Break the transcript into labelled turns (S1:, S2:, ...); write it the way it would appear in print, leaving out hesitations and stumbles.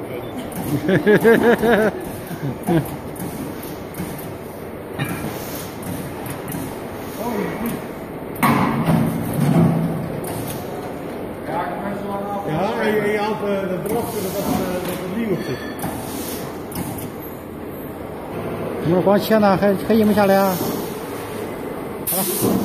S1: Ja, hij haalt de belofte dat het nieuw is.
S2: 你们光切呢，还赢不下来啊？好了。